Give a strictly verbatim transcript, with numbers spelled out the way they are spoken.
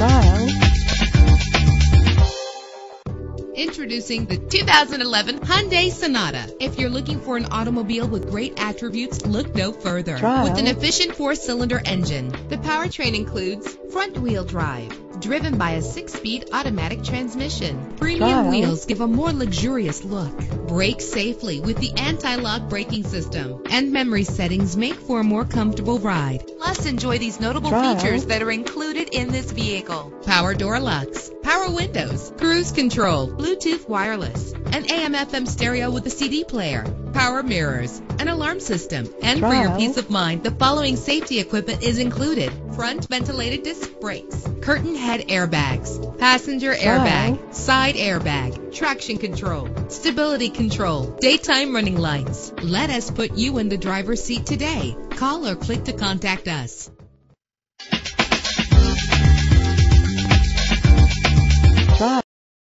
Trial. Introducing the two thousand eleven Hyundai Sonata. If you're looking for an automobile with great attributes, look no further. Trial. With an efficient four-cylinder engine, the powertrain includes front-wheel drive, driven by a six-speed automatic transmission. Premium Trial. wheels give a more luxurious look. Brake safely with the anti-lock braking system. And memory settings make for a more comfortable ride. Plus, enjoy these notable Trial. features that are included in this vehicle. Power door locks, power windows, cruise control, Bluetooth wireless, an A M F M stereo with a C D player, power mirrors, an alarm system. And for your Trial. peace of mind, the following safety equipment is included: front ventilated disc brakes, curtain head airbags, passenger Trial. airbag, side airbag, traction control, stability control, daytime running lights. Let us put you in the driver's seat today. Call or click to contact us.